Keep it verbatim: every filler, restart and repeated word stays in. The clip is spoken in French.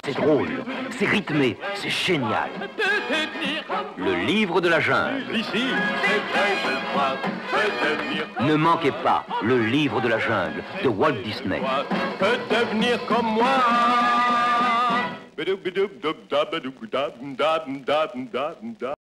C'est drôle, c'est rythmé, c'est génial. Le livre de la jungle. Ici, c'est vrai, je crois, peut devenir... Ne manquez pas le livre de la jungle de Walt Disney. Peut devenir comme moi.